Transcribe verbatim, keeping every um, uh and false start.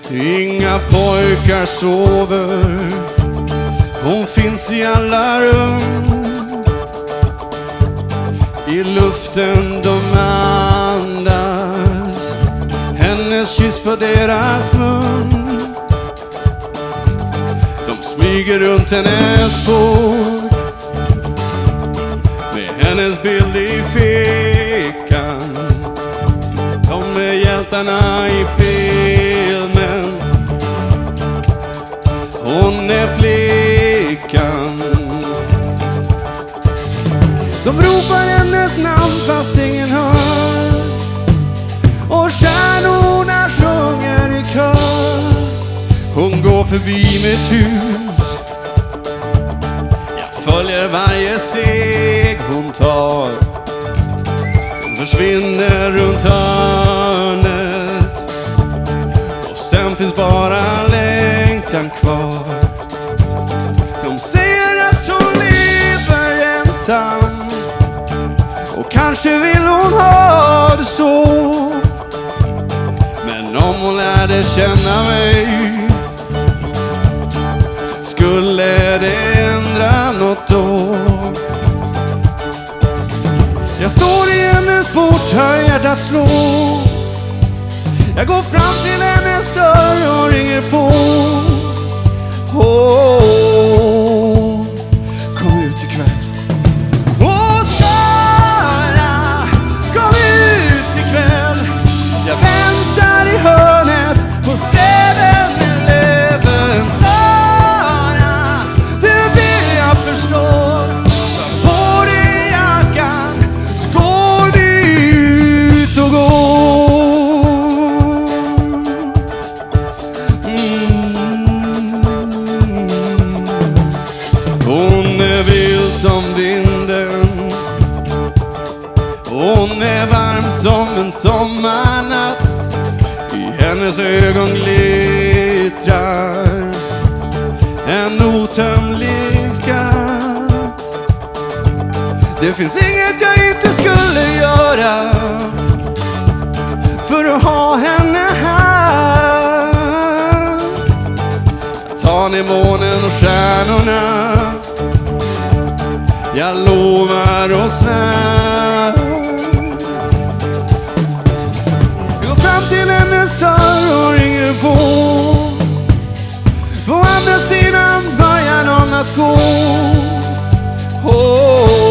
Inga pojkar sover, hon finns i alla rum. I luften de andas, hennes kyss på deras mun. De smyger runt hennes bord med hennes bild i fickan. De är hjältarna i filmen, hon är flickan. De ropar hennes namn fast ingen hör, och stjärnorna sjunger i kör. Hon går förbi mitt hus, jag följer varje steg hon tar. Hon försvinner runt hörnet, och sen finns bara längtan kvar. De säger att hon lever ensam, och kanske vill hon ha det så. Men om hon lärde känna mig, skulle det ändra något då? Jag står i hennes port, hör hjärtat slå. Jag går fram till hennes dörr och ringer på. Oh, kom ut ikväll. Åh, Sara, kom ut ikväll. Jag väntar i hörnet på seven eleven. Sara, du vill jag förstår. Ta på dig jackan, så går vi ut och går. Mm. Hon är vild som vinden, hon är varm som en sommarnatt. I hennes ögon glittrar en otömlig skatt. Det finns inget jag inte skulle göra för att ha henne här. Jag tar ner månen och stjärnorna, jag lovar och svär. Jag går fram till hennes dörr och ringer på. På andra sidan börjar någon att gå. Oh.